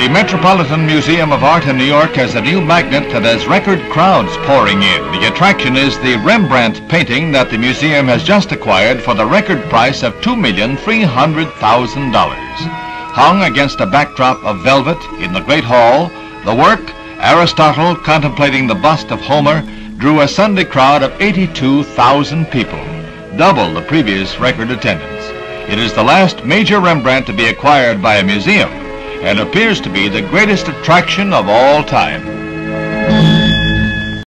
The Metropolitan Museum of Art in New York has a new magnet that has record crowds pouring in. The attraction is the Rembrandt painting that the museum has just acquired for the record price of $2,300,000. Hung against a backdrop of velvet in the Great Hall, the work, Aristotle Contemplating the Bust of Homer, drew a Sunday crowd of 82,000 people, double the previous record attendance. It is the last major Rembrandt to be acquired by a museum and appears to be the greatest attraction of all time.